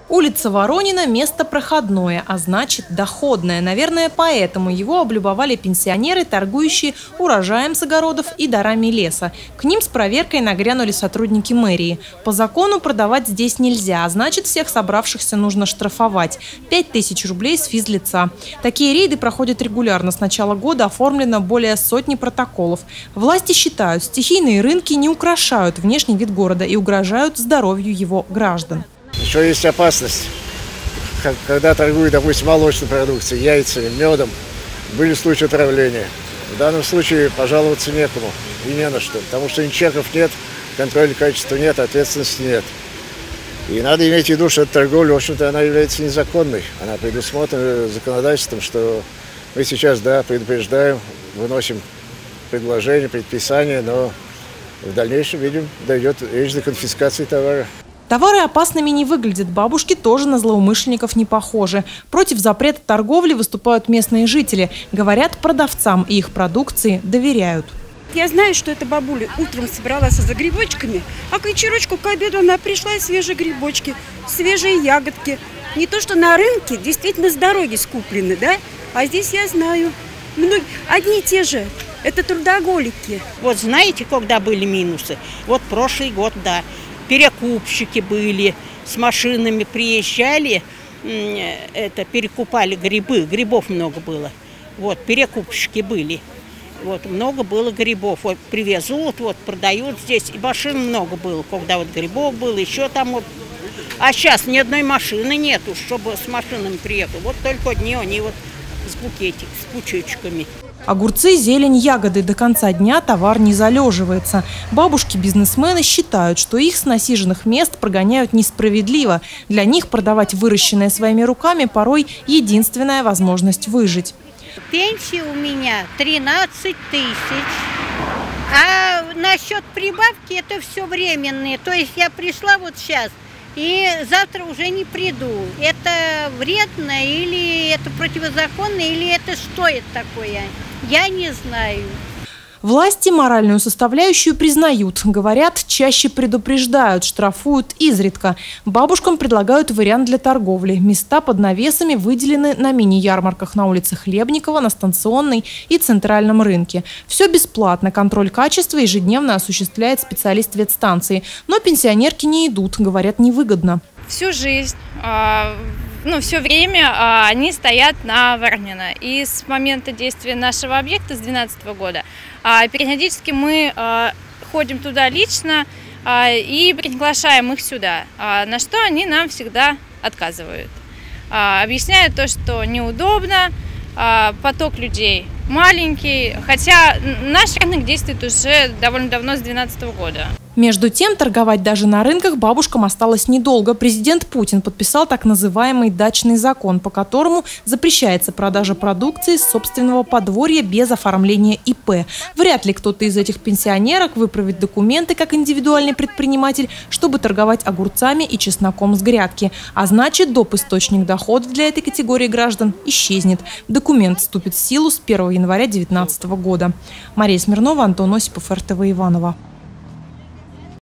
Улица Воронина – место проходное, а значит доходное. Наверное, поэтому его облюбовали пенсионеры, торгующие урожаем с огородов и дарами леса. К ним с проверкой нагрянули сотрудники мэрии. По закону продавать здесь нельзя, а значит всех собравшихся нужно штрафовать. 5000 рублей с физлица. Такие рейды проходят регулярно. С начала года оформлено более сотни протоколов. Власти считают, стихийные рынки не украшают внешний вид города и угрожают здоровью его граждан. Еще есть опасность, когда торгуют, допустим, молочной продукцией, яйцами, медом, были случаи отравления. В данном случае пожаловаться некому и не на что, потому что ни чеков нет, контроля качества нет, ответственности нет. И надо иметь в виду, что эта торговля, в общем-то, она является незаконной. Она предусмотрена законодательством, что мы сейчас, да, предупреждаем, выносим предложения, предписания, но в дальнейшем, видим, дойдет речь до конфискации товара. Товары опасными не выглядят, бабушки тоже на злоумышленников не похожи. Против запрета торговли выступают местные жители. Говорят, продавцам и их продукции доверяют. Я знаю, что эта бабуля утром собралась за грибочками, а к вечерочку, к обеду она пришла и свежие грибочки, свежие ягодки. Не то, что на рынке действительно с дороги скуплены, да? А здесь я знаю, одни и те же. Это трудоголики. Вот знаете, когда были минусы? Вот прошлый год, да. Перекупщики были, с машинами приезжали, перекупали грибы, грибов много было. Вот, перекупщики были. Вот, много было грибов. Вот, привезут, вот, продают здесь. И машин много было, когда вот грибов было, еще там вот. А сейчас ни одной машины нету, чтобы с машинами приехал. Вот только одни они вот с букетиками, с пучочками. Огурцы, зелень, ягоды. До конца дня товар не залеживается. Бабушки-бизнесмены считают, что их с насиженных мест прогоняют несправедливо. Для них продавать выращенное своими руками порой единственная возможность выжить. Пенсия у меня 13 тысяч. А насчет прибавки это все временные. То есть я пришла вот сейчас и завтра уже не приду. Это вредно или это противозаконно, или это что это такое? Я не знаю. Власти моральную составляющую признают. Говорят, чаще предупреждают, штрафуют изредка. Бабушкам предлагают вариант для торговли. Места под навесами выделены на мини-ярмарках на улице Хлебникова, на Станционной и Центральном рынке. Все бесплатно. Контроль качества ежедневно осуществляет специалист ветстанции. Но пенсионерки не идут. Говорят, невыгодно. Всю жизнь, все время они стоят на Воронина. И с момента действия нашего объекта, с 2012 года, периодически мы ходим туда лично и приглашаем их сюда, на что они нам всегда отказывают. Объясняют то, что неудобно, поток людей маленький, хотя наш рынок действует уже довольно давно, с 2012 года. Между тем, торговать даже на рынках бабушкам осталось недолго. Президент Путин подписал так называемый дачный закон, по которому запрещается продажа продукции с собственного подворья без оформления ИП. Вряд ли кто-то из этих пенсионерок выправит документы как индивидуальный предприниматель, чтобы торговать огурцами и чесноком с грядки. А значит, доп. Источник доходов для этой категории граждан исчезнет. Документ вступит в силу с 1 января 2019 года. Мария Смирнова, Антон Осипов, РТВ Иваново.